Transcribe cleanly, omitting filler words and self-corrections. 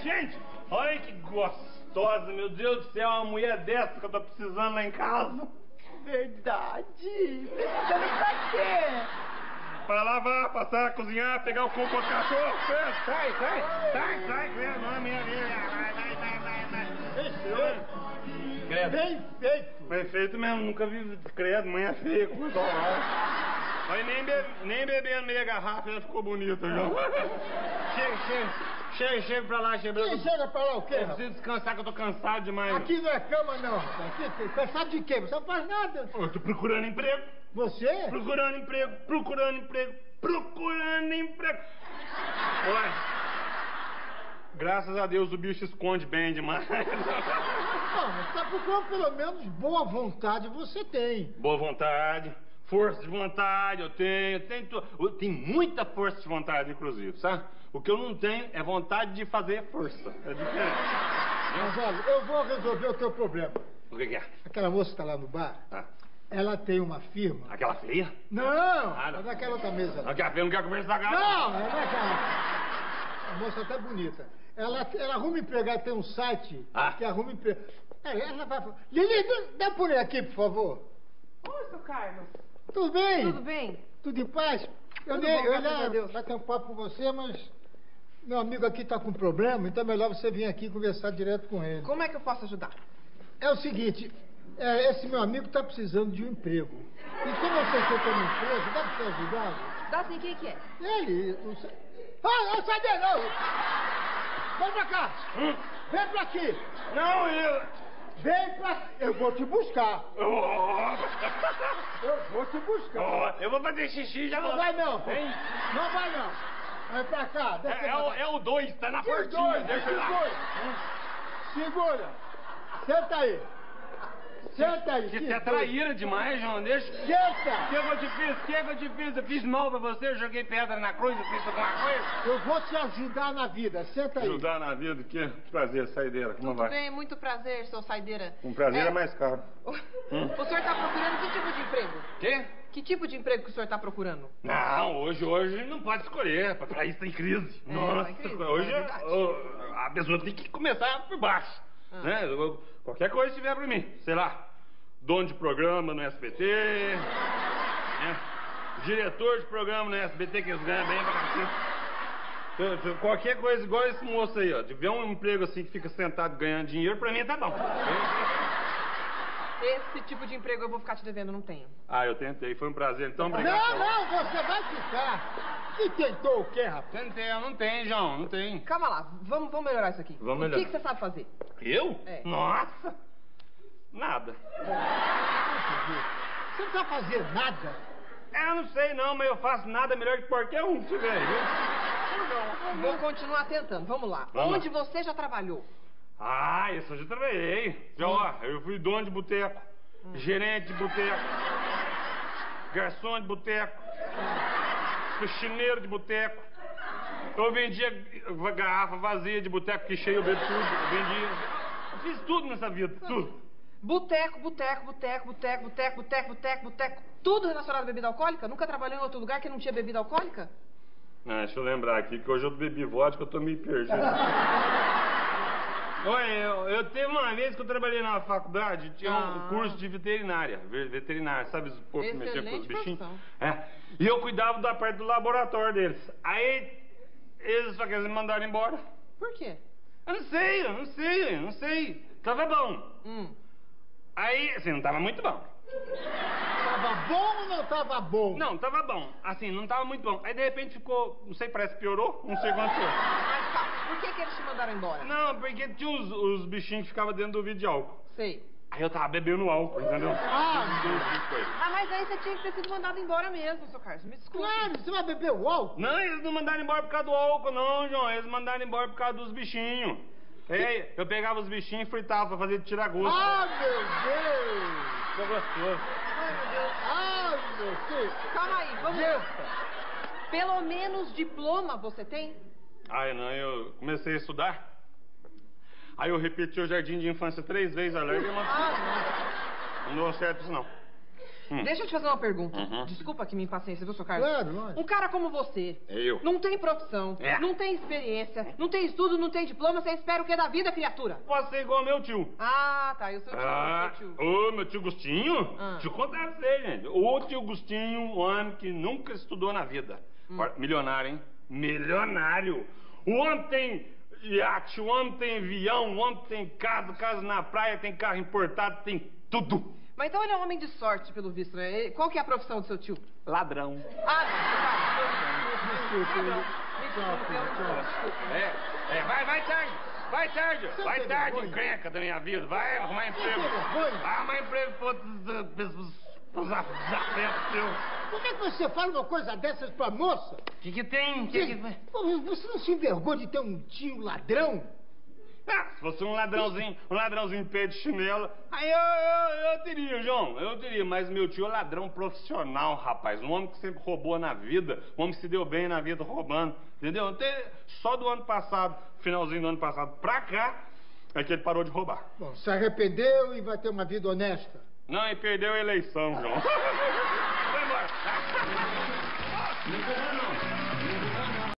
gente! Olha que gostosa, meu Deus do céu, uma mulher dessa que eu tô precisando lá em casa. Verdade. Precisando pra quê? Pra lavar, passar, cozinhar, pegar o cocô do cachorro. Sai, não é minha. Credo. Bem feito. Bem feito mesmo, nunca vi credo, mãe é feia, coisa horrorosa. Aí nem bebendo meia garrafa, ela ficou bonita já. Chega pra lá, chega. Quem chega pra lá o quê? Eu preciso descansar que eu tô cansado demais. Aqui não é cama, não. Aqui, cansado de quê? Você não faz nada. Eu tô procurando emprego. Você? Procurando emprego. Ué. Graças a Deus o bicho esconde bem demais. Não, mas tá procurando pelo menos boa vontade você tem. Boa vontade, força de vontade, eu tenho muita força de vontade, inclusive, sabe? O que eu não tenho é vontade de fazer força. É diferente. Mas olha, eu vou resolver o teu problema. O que é? Aquela moça que tá lá no bar, ela tem uma firma. Aquela feia? Não! Ah, não. É daquela outra mesa lá. Aquela feia não quer conversar com ela? Não, é daquela. A moça até bonita. Ela arruma emprego, ela tem um site que arruma emprego. Ela vai falar. Lili, dá por aí aqui, por favor. Oi, seu Carlos. Tudo bem? Tudo bem? Tudo em paz? Eu graças a Deus. vai ter um papo com você, mas meu amigo aqui está com problema, então é melhor você vir aqui conversar direto com ele. Como é que eu posso ajudar? É o seguinte, esse meu amigo está precisando de um emprego. E como eu sei que eu estou no emprego, dá para você ajudá-lo? Dá sim, quem que é? Ele, não sei. Ah, sai daí, não! Vem pra cá! Vem pra aqui! Não, Vem pra... Eu vou te buscar! Eu vou te buscar! Eu vou fazer xixi já. Não vai não! Vem. Não vai não! Vem pra cá! É o 2, tá na Que portinha. dois? Deixa eu ir lá. Segura! Senta aí! Senta aí! Você é traíra demais, João. Deixa. Senta! O que eu te fiz? Eu fiz mal pra você, eu joguei pedra na cruz, eu fiz alguma coisa? Eu vou te ajudar na vida, senta aí! Ajudar na vida, que prazer, saideira, como Tudo vai? bem, muito prazer, seu saideira. Um prazer é mais caro. O senhor tá procurando que tipo de emprego? Quê? Que tipo de emprego que o senhor tá procurando? Não, hoje não pode escolher, pra isso tem crise. Nossa, tá em crise, hoje é verdade. a pessoa tem que começar por baixo, né? Qualquer coisa que tiver pra mim, sei lá, dono de programa no SBT, né? Diretor de programa no SBT, que eles ganham bem pra cacete. Qualquer coisa igual esse moço aí, ó. De ver um emprego assim que fica sentado ganhando dinheiro, pra mim tá bom. Esse tipo de emprego eu vou ficar te devendo, não tenho. Ah, eu tentei, foi um prazer, então obrigado. Não, você vai ficar! Que tentou o quê, rapaz? Tentei, não tem, João, não tem. Calma lá, vamos melhorar isso aqui. Vamos O melhorar. que você sabe fazer? Eu? É. Nossa! Nada. Você não sabe fazer nada? Eu não sei não, mas eu faço nada melhor que qualquer um, se vê, viu? Vou continuar tentando, vamos lá. Vamos Onde você já trabalhou? Ah, isso eu já trabalhei. Já, ó, eu fui dono de boteco, gerente de boteco, garçom de boteco, faxineiro de boteco. Eu vendia garrafa vazia de boteco, que cheio eu bebo tudo. Eu vendia. Eu fiz tudo nessa vida, tudo. Boteco. Tudo relacionado à bebida alcoólica? Nunca trabalhou em outro lugar que não tinha bebida alcoólica? Não, deixa eu lembrar aqui, que hoje eu bebi vodka, eu tô meio perdido. Olha, eu teve uma vez que eu trabalhei na faculdade, tinha um curso de veterinária, sabe os porcos que mexiam com os bichinhos? E eu cuidava da parte do laboratório deles. Aí, eles só queriam me mandar embora. Por quê? Eu não sei. Tava bom. Aí, assim, não tava muito bom. Tava bom ou não tava bom? Não, tava bom. Assim, não tava muito bom. Aí, de repente, ficou, não sei, parece que piorou, não sei o que aconteceu. Mas tá, por que eles te mandaram embora? Não, porque tinha os bichinhos que ficavam dentro do vidro de álcool. Sei. Aí eu tava bebendo álcool, entendeu? Mas aí você tinha que ter sido mandado embora mesmo, seu Carlos. Me desculpe. Claro, você vai beber o álcool? Não, eles não mandaram embora por causa do álcool, não, João. Eles mandaram embora por causa dos bichinhos. Aí, eu pegava os bichinhos e fritava pra fazer tirar gosto. Ah, meu Deus! Ficou gostoso. Ai, meu Deus. Ah, meu Deus! Calma aí, vamos lá. Pelo menos diploma você tem? Aí, não, eu comecei a estudar. Aí eu repeti o jardim de infância 3 vezes, a larga e uma... Não deu certo isso, não. Deixa eu te fazer uma pergunta. Desculpa aqui minha impaciência, viu, seu Carlos? Claro, não é. Um cara como você, Eu. não tem profissão, não tem experiência, não tem estudo, não tem diploma, você espera o que da vida, criatura? Pode ser igual meu tio. Ah, tá, e o seu tio, Ô, meu tio Gustinho? Deixa eu contar pra você, gente. O tio Gustinho, um homem que nunca estudou na vida. Milionário, hein? Milionário. O homem tem iate, o homem tem avião, o homem tem casa na praia, tem carro importado, tem tudo. Mas então ele é um homem de sorte, pelo visto, né? Qual que é a profissão do seu tio? Ladrão. Ah, Vai tarde, encrenca da minha vida. Vai arrumar emprego. Vai arrumar emprego pros afetos seus. Como é que você fala uma coisa dessas pra moça? O que tem? Você não se envergonha de ter um tio ladrão? Se fosse um ladrãozinho de pé de chinelo, aí eu teria, João, eu teria, mas meu tio é ladrão profissional, rapaz, um homem que sempre roubou na vida, um homem que se deu bem na vida roubando, entendeu? Até só do ano passado, finalzinho do ano passado pra cá, é que ele parou de roubar. Bom, se arrependeu e vai ter uma vida honesta. Não, e perdeu a eleição, João. Vai embora. Não empurra não.